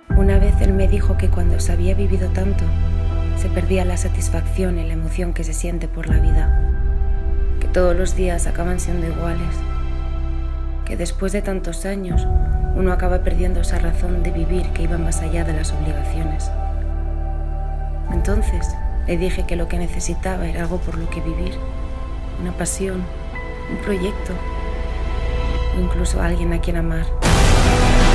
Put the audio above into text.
Una vez él me dijo que cuando se había vivido tanto, se perdía la satisfacción y la emoción que se siente por la vida, que todos los días acaban siendo iguales, que después de tantos años uno acaba perdiendo esa razón de vivir que iba más allá de las obligaciones. Entonces le dije que lo que necesitaba era algo por lo que vivir, una pasión, un proyecto o incluso alguien a quien amar.